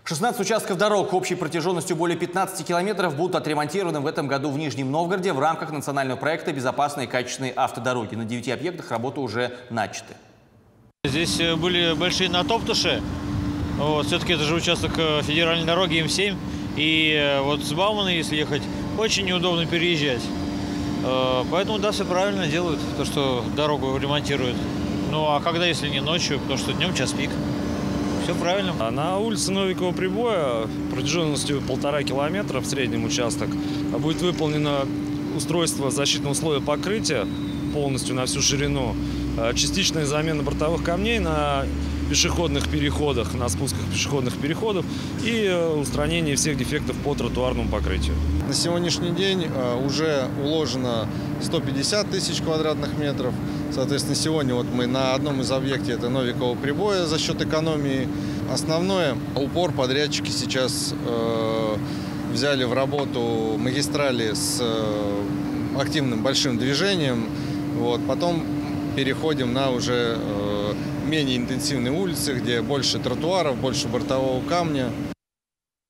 16 участков дорог общей протяженностью более 15 километров будут отремонтированы в этом году в Нижнем Новгороде в рамках национального проекта «Безопасные и качественные автодороги». На 9 объектах работы уже начаты. Здесь были большие натоптыши. Все-таки это же участок федеральной дороги М7. И вот с Баумана, если ехать, очень неудобно переезжать. Поэтому, да, все правильно делают, то, что дорогу ремонтируют. Ну, а когда, если не ночью, потому что днем час пик. Все правильно. А на улице Новикова Прибоя протяженностью 1,5 километра в среднем участок будет выполнено устройство защитного слоя покрытия полностью на всю ширину, частичная замена бортовых камней на пешеходных переходах, на спусках пешеходных переходов и устранение всех дефектов по тротуарному покрытию. На сегодняшний день уже уложено 150 тысяч квадратных метров. Соответственно, сегодня вот мы на одном из объектов, это Новикова Прибоя, за счет экономии. Основное упор подрядчики сейчас взяли в работу магистрали с активным большим движением. Потом переходим на уже менее интенсивные улицы, где больше тротуаров, больше бортового камня.